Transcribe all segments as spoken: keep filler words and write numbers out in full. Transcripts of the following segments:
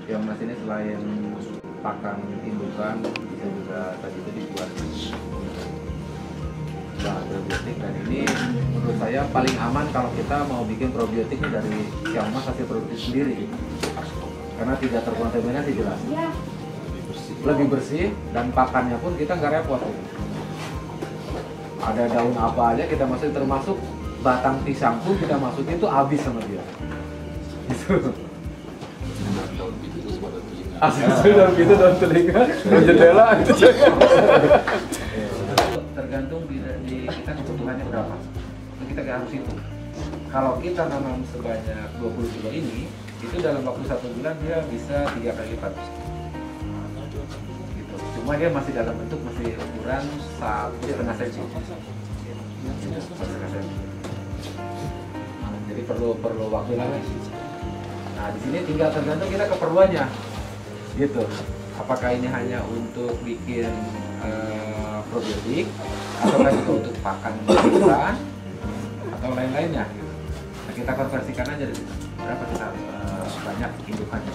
Ya mas, ini selain pakan indukan bisa juga tadi itu dibuat bahan probiotik, dan ini menurut saya paling aman kalau kita mau bikin probiotik ini dari siang mas hasil produksi sendiri, karena tidak terkontaminasi jelas, lebih bersih, dan pakannya pun kita nggak repot. Ada daun apa aja kita masukin, termasuk batang pisang pun kita masukin itu habis sama dia. Gitu. Asli daun itu daun telinga, daun jendela itu. Tergantung di, di kita kebutuhannya berapa. Itu kita harus hitung. Kalau kita nanam sebanyak dua puluh kilo ini, itu dalam waktu satu bulan dia bisa tiga kali lipat. Gitu. Cuma dia masih dalam bentuk masih ukuran satu setengah senti. Jadi perlu perlu waktu lagi. Nah di sini tinggal tergantung kita keperluannya, gitu. Apakah ini hanya untuk bikin uh, probiotik, atau juga untuk pakan ikan, atau lain-lainnya, gitu. Nah, kita konversikan aja dari situ. Berapa kita uh, banyak indukannya.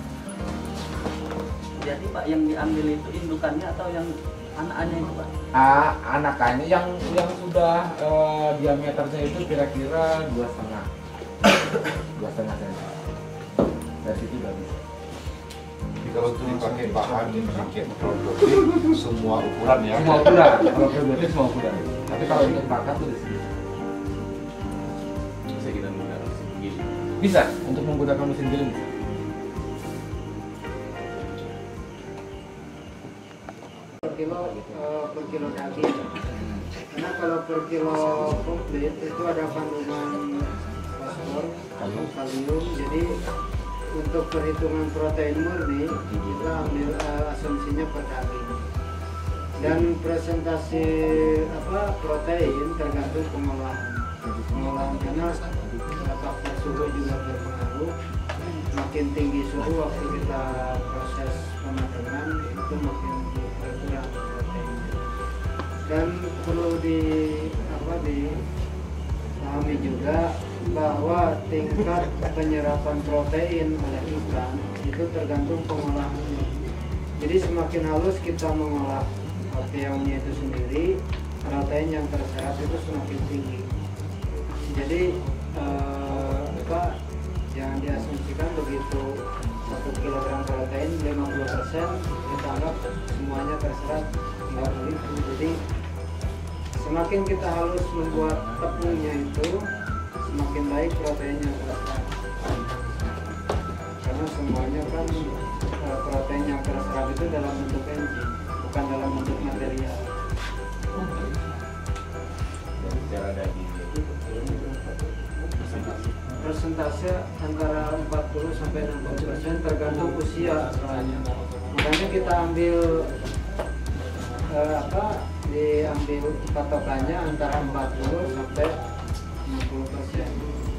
Jadi Pak, yang diambil itu indukannya atau yang anak-anaknya itu Pak? Ah, anakannya yang yang sudah uh, diameternya itu kira-kira dua setengah, dua setengah senti. Dari situ udah bisa. Jadi kalau untuk dipakai bahan bikin probiotik semua ukuran ya? Semua ukuran. Kalau probiotik semua ukuran. Tapi kalau untuk pakan tuh di sini. Bisa kita menggunakan mesin giling. Bisa untuk menggunakan mesin giling. Per kilo uh, per kilo daging. Karena kalau per kilo komplit itu ada kandungan fosfor, kalium. Jadi untuk perhitungan protein murni kita ambil uh, asumsinya per daging. Dan presentasi apa protein tergantung pengolahan. Pengolahan karena faktor suhu juga berpengaruh. Makin tinggi suhu waktu kita proses pematangan itu makin berkurang proteinnya. Dan perlu di apa dipahami juga bahwa tingkat penyerapan protein oleh ikan itu tergantung pengolahannya. Jadi semakin halus kita mengolah proteinnya itu sendiri, protein yang terserap itu semakin tinggi. Jadi eh, apa yang diasumsikan begitu satu kilogram protein lima puluh persen kita anggap semuanya terserap nggak begitu. Jadi semakin kita halus membuat tepungnya itu, semakin baik proteinnya terserap. Karena semuanya kan uh, protein yang terserap itu dalam bentuk enzim, bukan dalam bentuk material. Dan secara daging Persentase antara empat puluh sampai enam puluh persen tergantung usia. Makanya kita ambil uh, apa diambil patokannya antara empat puluh sampai enam puluh persen.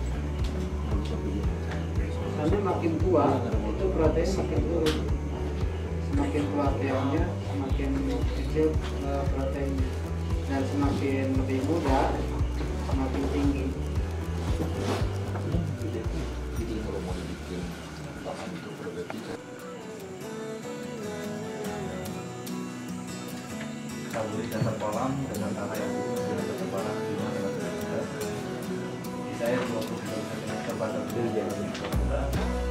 Karena makin tua itu protein makin turun. Semakin tua teonya semakin kecil uh, proteinnya, dan semakin lebih muda semakin tinggi. jadi kalau mau dibikin bahan untuk probiotik Kita beli dasar kolam dengan tanah yang lurus dengan ketebalan lima sentimeter. Bisa ya dua puluh sentimeter batang kecil jangan terlalu muda.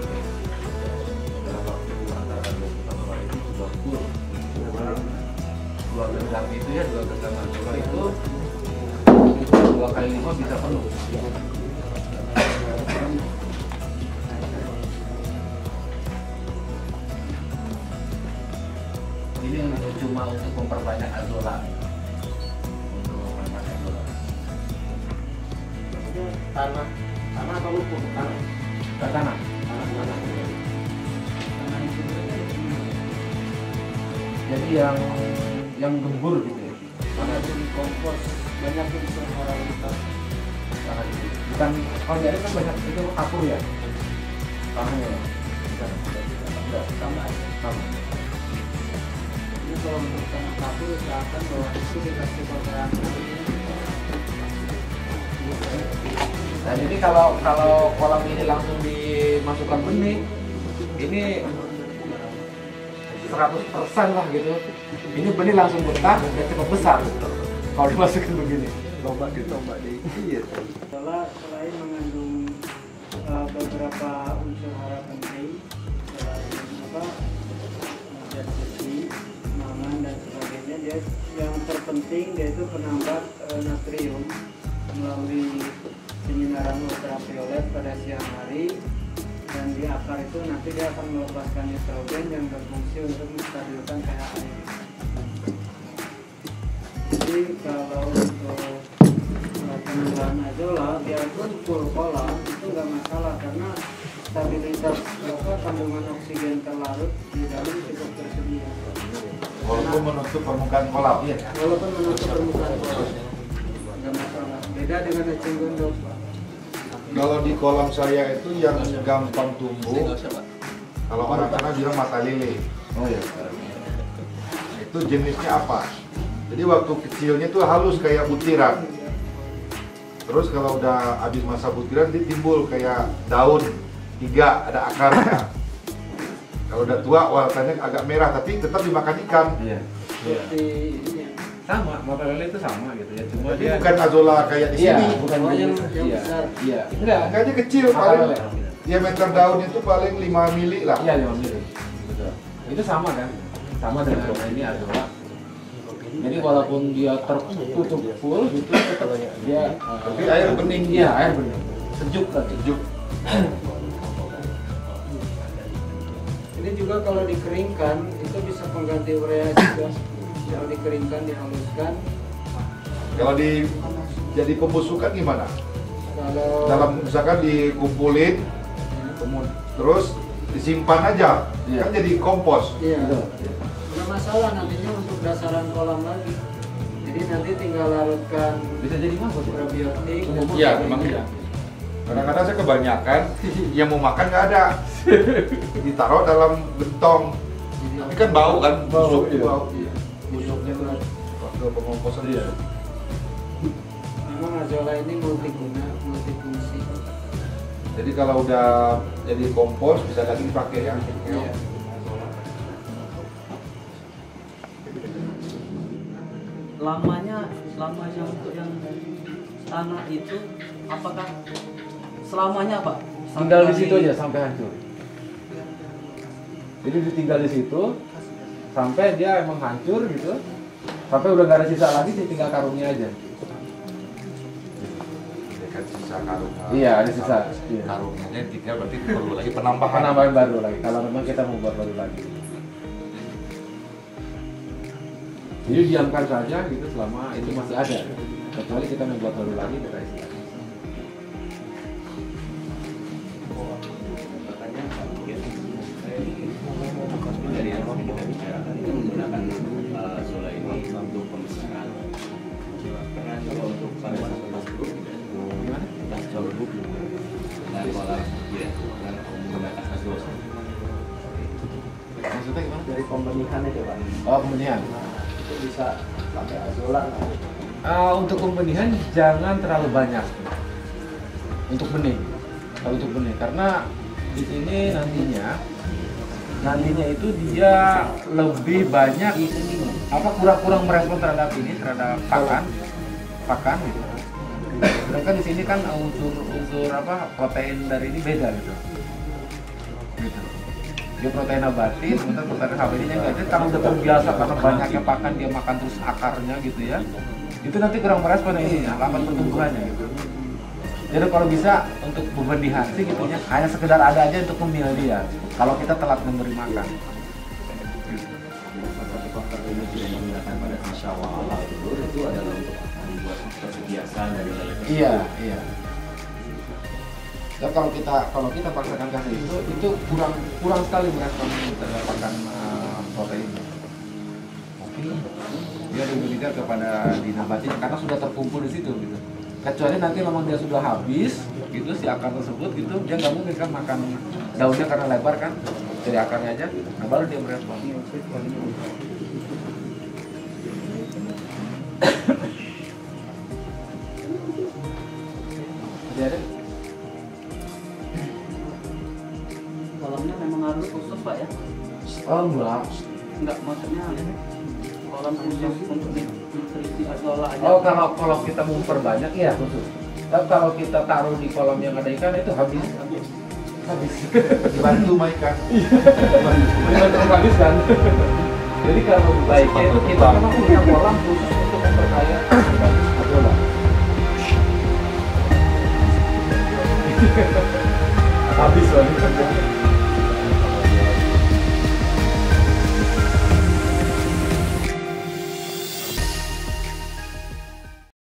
Dalam waktu antara dua puluh satu hari itu sudah full. Dua genggam itu ya, dua genggam mantul itu itu dua kali lima bisa penuh. Ini untuk cuma untuk memperbanyak azola, untuk memperbanyak azola. Tanah, tanah atau lumpur? Tanah. Ke tanah. Tanah, tanah. Tanah itu Jadi yang yang gembur gitu ya. tanah jadi kompos, banyak unsur mineralitas. Tanah itu. Bukan kalau jadi kan banyak itu kapur ya. Tanahnya. Bukan. Enggak, Sama aja. sama. Ini kalau untuk tanah kapur usahakan bahwa itu dikasih kotoran. Nah jadi kalau kalau kolam ini langsung dimasukkan benih, ini seratus persen lah gitu. Ini benih langsung betah dan cepat besar kalau dimasukin begini. Coba dicoba di iya. Setelah selain mengandung uh, beberapa unsur hara penting, selain apa zat besi, mangan dan sebagainya, dia yang terpenting yaitu penambah uh, natrium melalui penyinaran ultraviolet pada siang hari, dan di akar itu nanti dia akan melepaskan nitrogen yang berfungsi untuk menstabilkan pH air. Jadi kalau untuk penggunaan azola biarpun full kolam itu nggak masalah karena stabilitas apa, kandungan oksigen terlarut di dalam cukup tersedia. Walaupun menutup permukaan kolam. Iya. Walaupun menutup permukaan kolam nggak masalah. Beda dengan eceng gondok. Kalau di kolam saya itu yang gampang tumbuh, kalau orang sana bilang mata lele. Oh iya. Itu jenisnya apa? Jadi waktu kecilnya tuh halus kayak butiran. Terus kalau udah habis masa butiran dia timbul kayak daun tiga, ada akarnya. Kalau udah tua warnanya agak merah tapi tetap dimakan ikan. Iya. Seperti ini ya. Sama, mata lele itu sama gitu ya. Cuma Tapi dia bukan azola kayak di iya, sini. bukan Oh, yang- jenis- yang iya. besar. Iya. Enggak, Angkanya kecil Mata paling. lele. Diameter daunnya itu paling lima mili lah. Iya, lima mili. Betul. Itu sama kan? Sama dengan ini azola. Jadi walaupun dia tertutup full gitu, tetap dia Tapi air bening. Iya, air bening. Sejuk kan? Sejuk. Ini juga kalau dikeringkan itu bisa pengganti urea juga. Kalau dikeringkan dihaluskan. Kalau di jadi pembusukan gimana? Kalau Dalam misalkan dikumpulin, kemudian terus disimpan aja, Iya. kan jadi kompos. iya. Betul. Nggak masalah nantinya untuk dasaran kolam lagi. Jadi nanti tinggal larutkan Bisa jadi mangkuk. probiotik. Iya, memang iya. Kadang-kadang saya kebanyakan, yang mau makan nggak ada, ditaruh dalam gentong. Tapi kan bau kan, busuk Bau, iya. bau. Busuknya tuh waktu pengomposan Iya. busuk. Memang azola ini multiguna, multifungsi. Jadi kalau udah jadi kompos bisa lagi dipakai ya. Iya. Lamanya, lamanya untuk yang tanah itu apakah selamanya Pak? Tinggal di Sampai- situ aja sampai hancur. Jadi ditinggal di situ sampai dia emang hancur gitu. Sampai udah gak ada sisa lagi, tinggal karungnya aja. Dekat sisa karung. Iya, ada sisa. Iya. Karungnya tinggal berarti perlu lagi penambahan. Penambahan baru lagi. Kalau memang kita mau buat baru lagi. Jadi diamkan saja gitu selama itu masih ada. Kecuali kita mau buat baru lagi kita isi lagi. Dari yang kita bicarakan itu menggunakan uh, solar ini untuk pembesaran. Karena coba untuk pada satu grup Gimana? kita coba grup dan pola ya dan menggunakan azul. Maksudnya gimana? Dari pembenihan itu Pak. Oh, pembenihan. Itu bisa pakai azola. Uh, untuk pembenihan jangan terlalu banyak untuk benih. Kalau untuk benih, karena di sini nantinya nantinya itu dia lebih banyak apa kurang-kurang merespon terhadap ini terhadap pakan pakan gitu. Sedangkan di sini kan unsur-unsur apa protein dari ini beda gitu. Gitu. Dia protein nabati, sementara protein hawaiinya enggak. Jadi kalau udah terbiasa karena banyaknya pakan dia makan terus akarnya gitu ya. Itu nanti kurang merespon ininya, lapan pertumbuhannya gitu. Jadi kalau bisa untuk pembenihan sih gitu ya, hanya sekedar ada aja untuk memilih dia. Kalau kita telat memberi makan. Satu faktor ini tidak menggunakan pada sisa awal dulu itu adalah untuk membuat kebiasaan dari lele. Iya, iya. Dan kalau kita kalau kita paksakan kasih itu itu kurang kurang sekali merespon terhadap pakan uh, protein. Oke. Dia diberikan kepada dinabati karena sudah terkumpul di situ gitu. Kecuali nanti memang dia sudah habis gitu si akar tersebut gitu, dia nggak mungkin kan makan daunnya karena lebar kan dari akarnya aja, nah baru dia merespon. Jadi ada kolamnya memang harus khusus Pak ya? Oh enggak. Enggak, maksudnya kolam khusus untuk nutrisi azola aja. Oh kalau kalau kita mau perbanyak ya khusus. Tapi kalau kita taruh di kolam yang ada ikan itu habis. Habis. Dibantu sama ikan. Dibantu habis kan. Jadi kalau baiknya itu kita memang punya kolam khusus untuk memperkaya ikan azola. Habis soalnya.